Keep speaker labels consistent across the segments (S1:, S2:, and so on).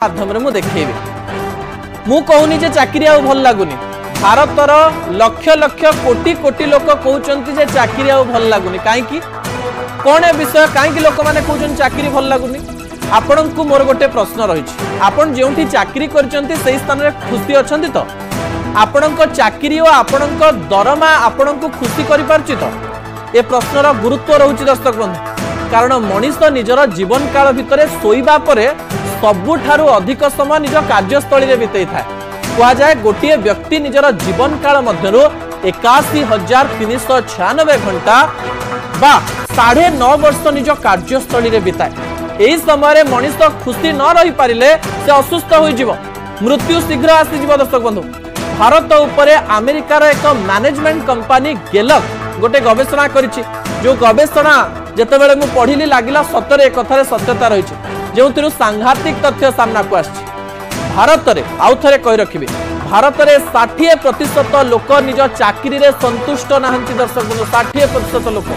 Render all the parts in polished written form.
S1: माध्यम मु देखेबी मु कहूनी जे चाकरी आ भल लगुनि भारतर लक्ष लक्ष कोटी कोटी लोक कहते जे चाकरी आ भल लगुनि कहीं कौन ए विषय कहीं लोक मैंने कहते चाकरी भल लगुनि आपण को मोर गोटे प्रश्न रही आपन जो चाकरी करछंती सही स्थान रे खुशी अछंती तो आपण चाकरी और आपण दरमा आपण को खुशी करि पारछि तो ए प्रश्नर गुरुत्व रहुछि दर्शक बंधु कारण मनीष निजर जीवन काल भितर सोइबा परे सबुठारु अधिक समय निज कार्यस्थली रे बितई थाए कह जाए गोटे व्यक्ति निजर जीवन काल मध्यरु 81,396 घंटा बा 9.5 वर्ष निज कार्यस्थली रे बिताए एही समय मनीष खुशी न रही पारिले से असुस्थ हो जिवो मृत्यु शीघ्र आसी जिवो दर्शक बंधु भारत उपरे अमेरिकार एक मैनेजमेंट कंपनी गेलक गोटे गवेषणा करिछि जो गवेषणा जेतेबेले मु पढ़िली लागिला सतरे एक कथारे सत्यता रहिछि जो सांघातिक तथ्य सामना को आछि भारत रे आउ थरे कहि रखिबे भारत रे 60% लोक निज चाकरी रे संतुष्ट नाहंती दर्शक बंधु 60% लोक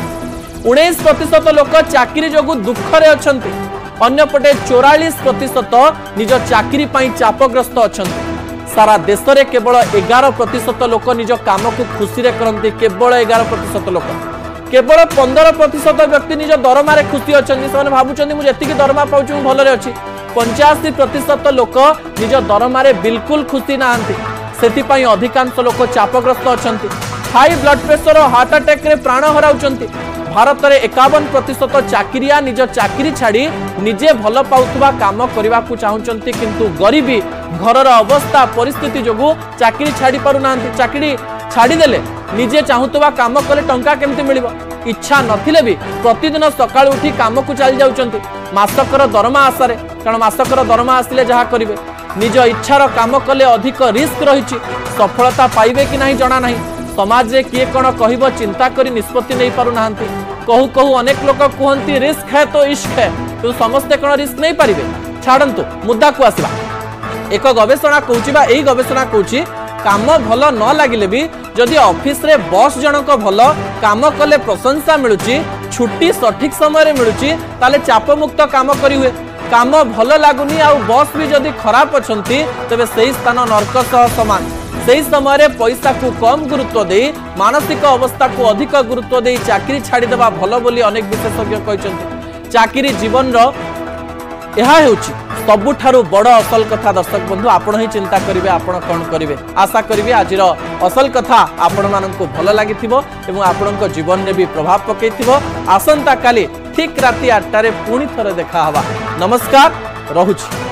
S1: 19% लोक चाकरी जोगु दुख रे अछंती अन्यपटे 44% निज चाकरी पई चापग्रस्त अछंती सारा देश रे केवल 11% लोक निज काम को खुशी रे करंती केवल 11% लोक केवल 15% व्यक्ति निज दरमा रे खुशी अछंती से भाबुचंती मु जेतिकी दरमा पाउछु मु भल रे अछि 85% लोक निज दरमा रे बिल्कुल खुशी नाहंती सेति पई अधिकांश लोक चापग्रस्त अछंती हाई ब्लड प्रेशर और हार्ट अटैक रे प्राण हराउचंती भारत रे 51% चाकरिया निज चाकरी छाड़ी निजे भल पाउथुबा काम करबा को चाहुचंती किंतु गरीबी घरर अवस्था परिस्थिति जोगु चाकरी छाड़ी पारु नाहंती चाकरी छाड़ी देले निजे चाहुतबा काम कले टंका केमती मिलिबो इच्छा नथिले भी प्रतिदिन सकाळ उठी काम को चल जाउचंती मासकर दरमा आसारे कारण मासकर दरमा आसिले जहा करिवे निज इच्छार काम कले अधिक रिस्क रहिछि सफलता पाइबे कि नहीं जणा नहीं समाज रे किए कोन कहिबो चिंता करी निष्पत्ति नहीं पारु नाहंती कहू कहू अनेक लोक कहंती रिस्क है तो इश्क है तो समस्त कोन रिस्क नहीं पारिबे छाडंतु मुद्दा को आसीबा एक गवेषणा कहूछि बा एई गवेषणा कहूछि काम भल न लागिले भी जदि ऑफिस रे बॉस जनक भल काम कले प्रशंसा मिलुची छुट्टी सठिक समय रे मिलुची ताले चाप मुक्त काम करी हुए काम भल लागुनी आ बॉस भी जदि खराब अछंती तबे सही स्थान नरक सह समान सही समय रे पैसा को कम गुरुत्व दे मानसिक अवस्था को अधिक गुरुत्व दे चाकरी छाड़ी देबा भल बोली अनेक विशेषज्ञ कहचंती चाकरी जीवन रो यह हेउची सबुठारु बड़ असल कथा दर्शक बंधु आपण ही चिंता करिवे आपण कोन करिवे आशा करिवे आजिर असल कथा आपण माननको भल लागिथिबो एवं आपणको जीवन रे भी प्रभाव पकेइथिबो आसंता काली ठीक राति 8 रे पुणी थरे देखा हवा नमस्कार रहुछि।